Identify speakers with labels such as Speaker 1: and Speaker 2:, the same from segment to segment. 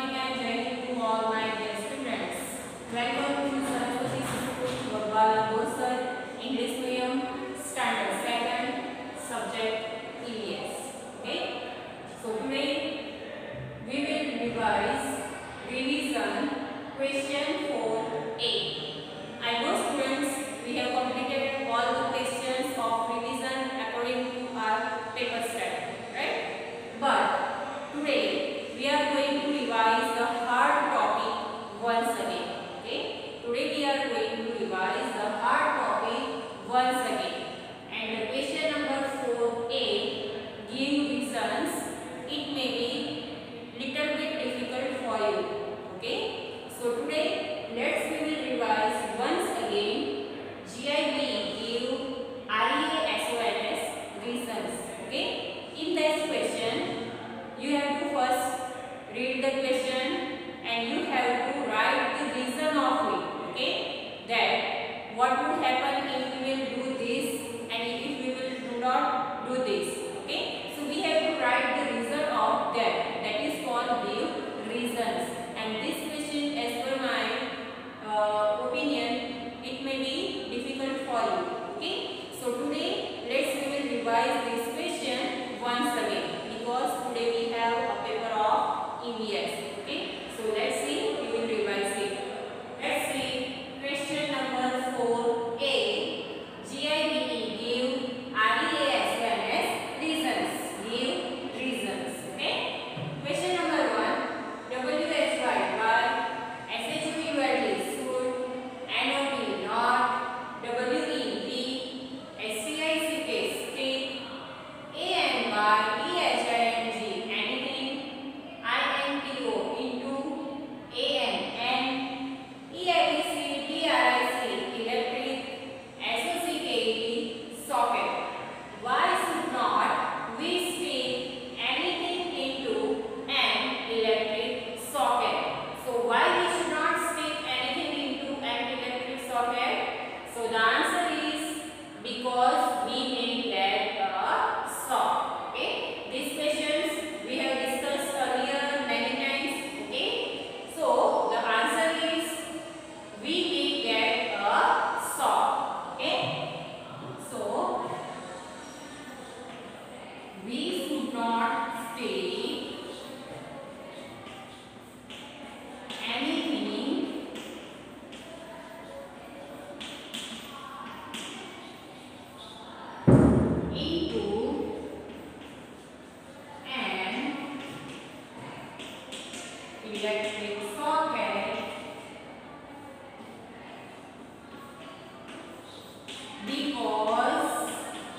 Speaker 1: morning and Jai Hind to all my dear students. Welcome to Saraswati School, Barbala Bosar, English Medium, Standard 2nd, subject EVS. Okay? So today we will revise revision question 4A. I know students, we have completed all the questions of revision according to our paper study, right? But today we are going to revise the hard topic once again. Okay? Today we are going to revise the hard topic once again. And the question number 4A, give reasons. It may be little bit difficult for you. Okay? So today let's we will revise once again. GIB give REASONS reasons. Okay? In this question, you have to first read the question and you have to write the reason of it. Okay? That what would happen if we will do this and if we will do not do this. Okay? So we have to write the reason of that. That is called give reasons. And this question, as per my opinion, it may be difficult for you. Okay? So today let's we will revise this question once again, because today we have a paper of EVS. Okay? So let's see, we will revise it. Let's see question number 4A. GIBE give REASONS reasons. Give reasons. Okay? Question number 1. WHY SHUELD should, NOT not, WEP SCICK stick, ANY EHING anything, INTO into, ANN EITC TRIC electric, SOCKET socket. Why should not we stick anything into an electric socket? So why we should not stick anything into an electric socket? So the answer is because we may get a shock. Okay, these questions we have discussed earlier many times. Okay, so the answer is we may get a shock. Okay, so we should not stick anything into an electric socket because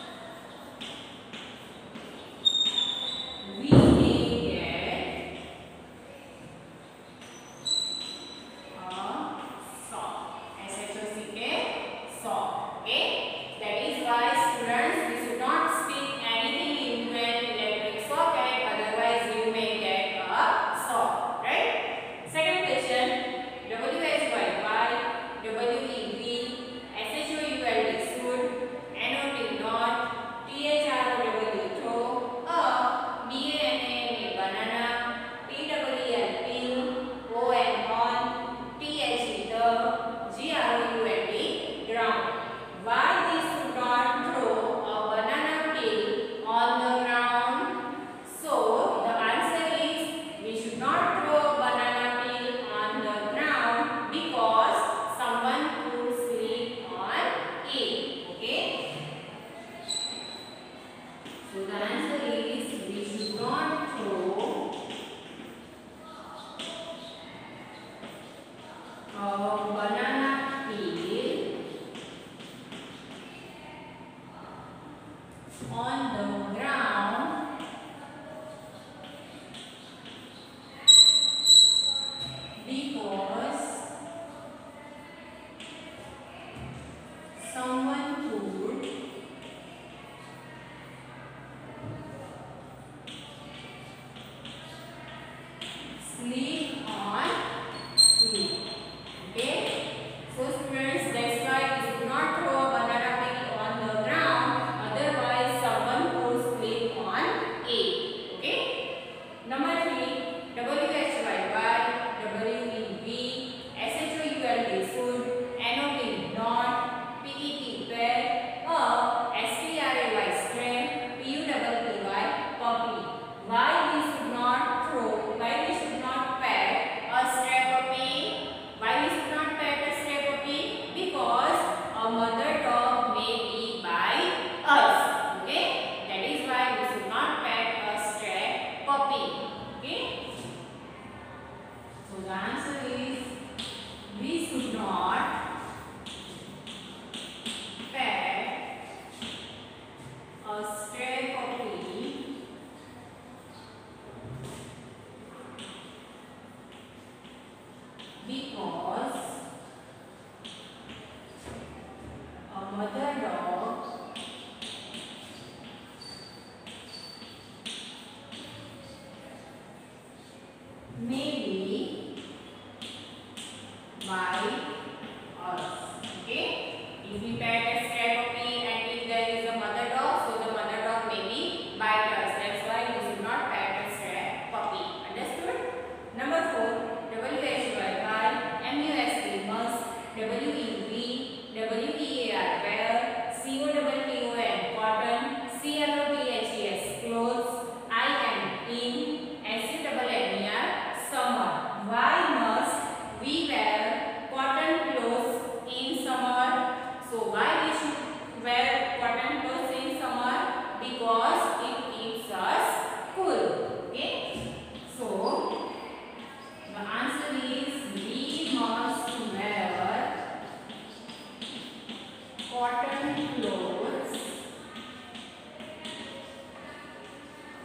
Speaker 1: we may get a shock. SHOCK shock. Okay, that is why students, we should not stick anything into an electric socket, otherwise you may get a shock, right? Second question, WHY WEB SHOULD should, NOT not, THROW throw, BANA banana, PWL pin, ON on, THE the, GROUND ground. Why we should not throw a banana peel on the ground? So the answer is we should not throw a banana peel on the ground because someone could sleep on it. Okay? So the answer is we should not throw a banana peel on the ground because someone could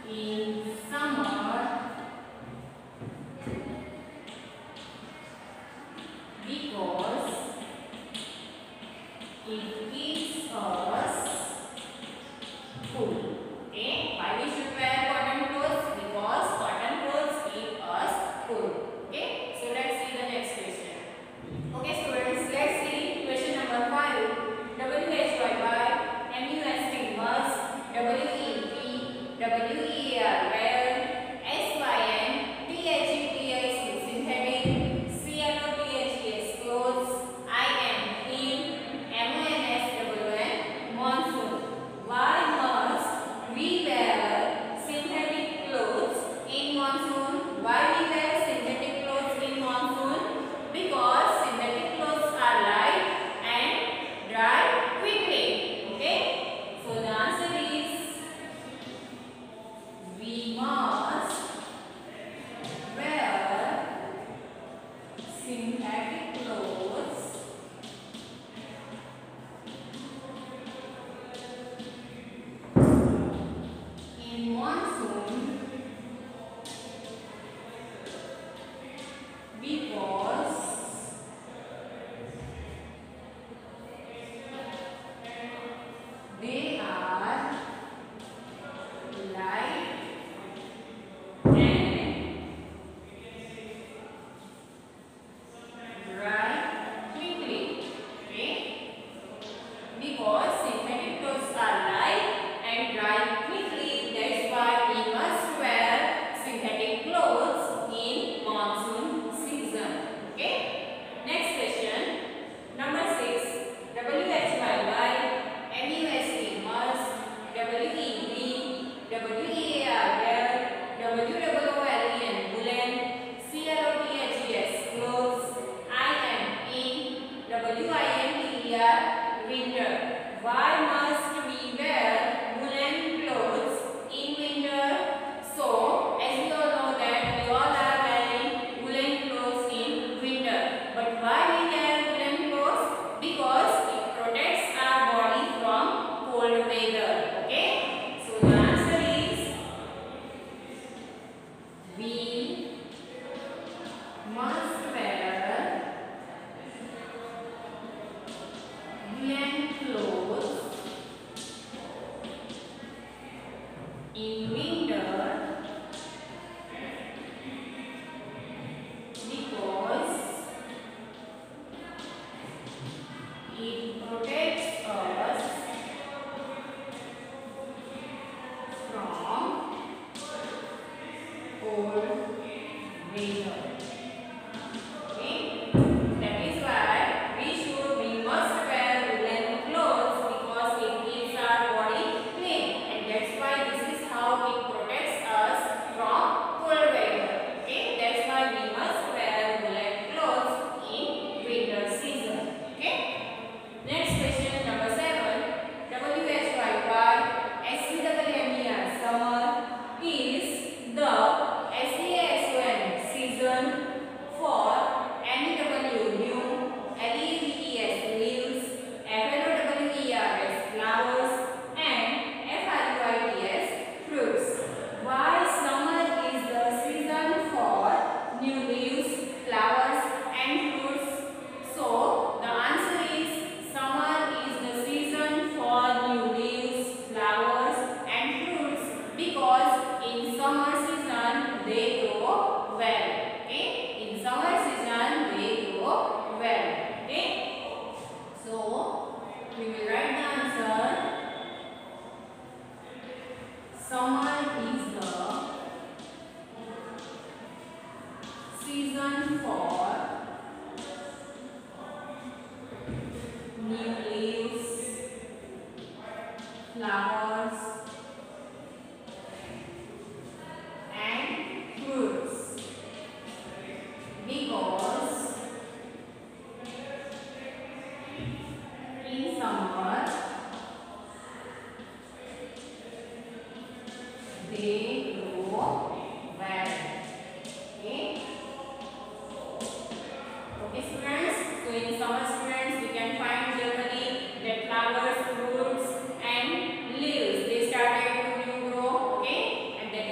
Speaker 1: In summer, because it keeps us cool. Okay, why we should wear cotton clothes? Because cotton clothes keep us cool. Okay, so let's see the next question. Okay, students, let's see question number 5. WHYY, MUST must, WEP, WEAR well, SYN, THETIC synthetic, CLOTHES clothes, IM clean, MONSWN monsoon. Why must we wear synthetic clothes in monsoon? Why we wear synthetic clothes in monsoon? Because synthetic clothes are light and dry quickly. Okay? So the answer is we must wear synthetic clothes in monsoon because they are light and dry quickly. Okay? Because synthetic clothes are light and dry quickly, that's why we must wear synthetic clothes in monsoon season. Okay? Next question. Number 6. WHYY, MUST must, WEB, WEAR wear, WOOLEN woolen, CLOTHES clothes, IM in, WINTER winter. Why must we wear woolen clothes in winter? So, as we all know that we all are wearing woolen clothes in winter. But why we wear woolen clothes? Because it protects our body from cold weather. Okay? So, the answer is we must wear woolen clothes in winter because it protects us from cold weather. Okay? That is why we must wear woolen clothes because it keeps our body clean, and that's why this is how it protects us from cold weather. Okay? That's why we must wear woolen clothes in winter season. Okay? Next question number 7. WHYY, SCWMER summer is the SASON season for NEW new, LEVES leaves, FLOWERS flowers, and FRUITS fruits. Why summer is the season for new leaves, flowers, and fruits? So the answer is summer is the season for new leaves, flowers, and fruits because in summer season they grow well. Okay? In summer season they grow well. Okay? So we will write the answer. Summer is the season for new leaves, flowers, and fruits because in summer they grow well. Okay? Okay, students. So in summer, students, we can find generally that flowers, fruits, and leaves they started to new grow. Okay, and that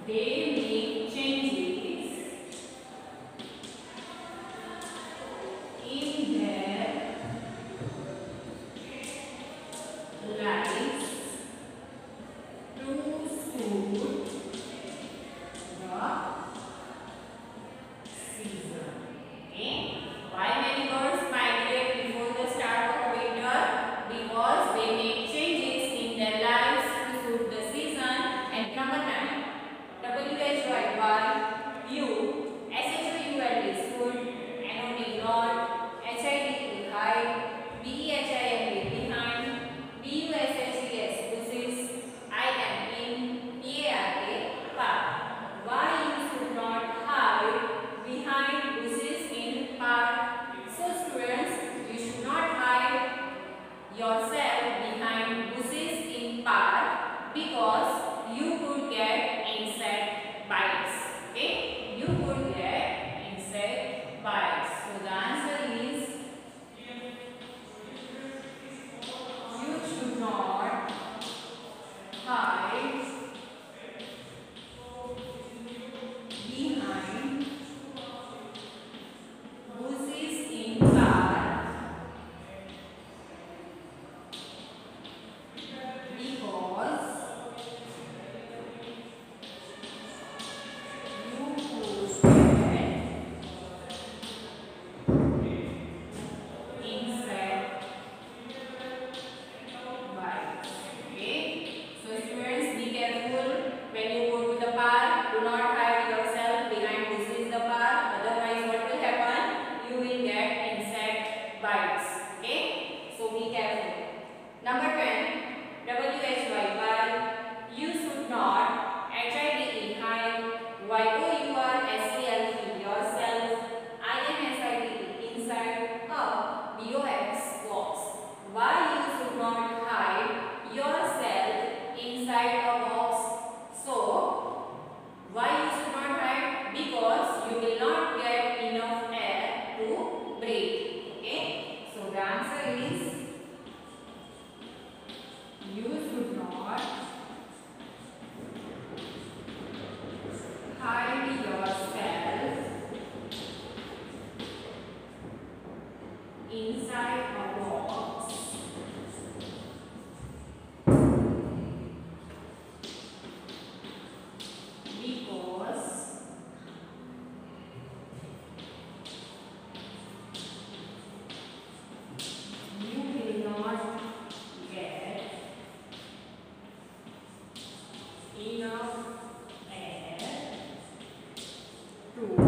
Speaker 1: they make changes in their lives to suit the season. Okay. Why many birds migrate before the start of winter? Because they make changes in their lives to suit the season. And number 9. WHYY, SHOULD, should, NOT, not, HIDE, hide, BEHIMB, behind, BUSHES, bushes, IM, in, PARK, park. Why you should not hide behind bushes in park? So students, you should not hide yourself behind bushes in park because you could get insect bites. Okay, you could get insect bites. So the answer is you should not hide behind bushes in park because bites. Okay, so be careful. Number 10, WHYY, you should not, HIDE, hide, YOURSELF, yourself, INSIDE, inside, up, BOX, box. Why you should not hide yourself inside a box? So, why you should not hide? Because you will not get enough air to breathe. Okay, so the answer is you should not hide yourself inside a box because you will not get enough air to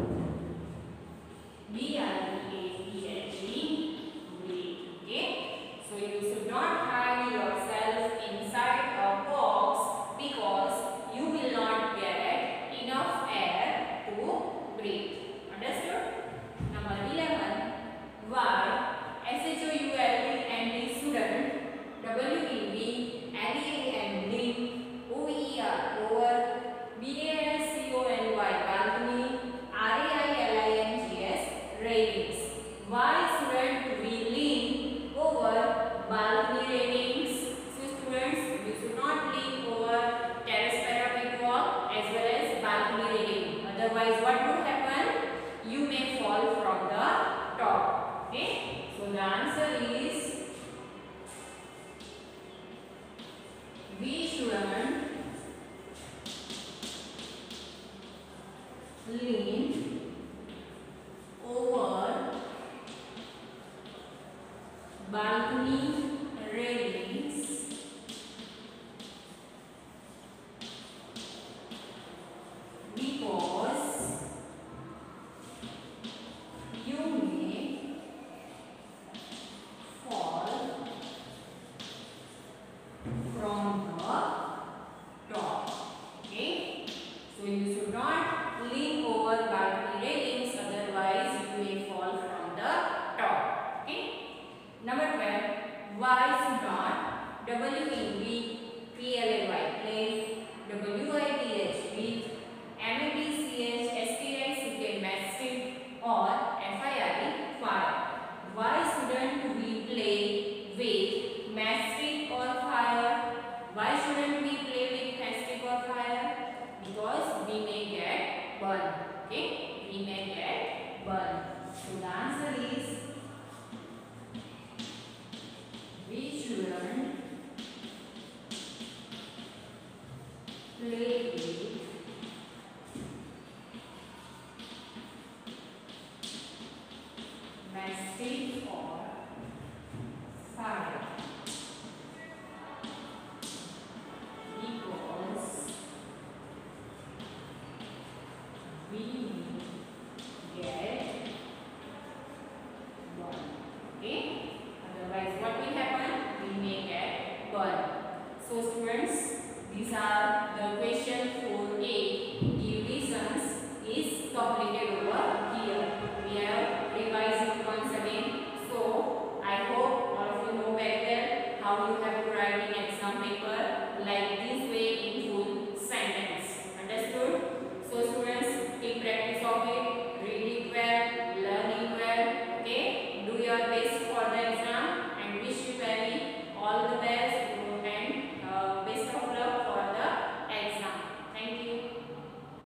Speaker 1: breathe. Okay, so you should not hide yourself inside a box because you will not get enough air to breathe. Understood? Number 11. Why SHOULD and shouldn't, WEV, LEAND, OER, over, BASCONY, balcony, RAILINGS, railings. Why shouldn't we lean over balcony railings? So students, you should not lean over terrace parapet wall as well as balcony railing. Otherwise, what would happen? You may fall from the top. Okay? So the answer is we shouldn't lean over balcony railings because you may fall from the top. Okay, so you should not lean over balcony railings, otherwise you may fall from the top. Okay, number 12. Why should not WEB, PLAY, play, WITH, with, MATCH, STI, mastiff, or FIRE, fire? Why shouldn't we play with mastiff or fire? Why shouldn't we play with mastiff or fire? Because learned, played with, message or fire. Because we get one. Okay? Otherwise, what will happen? We may get one. So, students, these are the question for A. Give reasons is completed over here. We have revised it once again. So, I hope all of you know very well how you have to write in exam paper like this way in full sentence. Understood? So, students, keep practice of it. Read it well, learn it well. Okay? Do your best.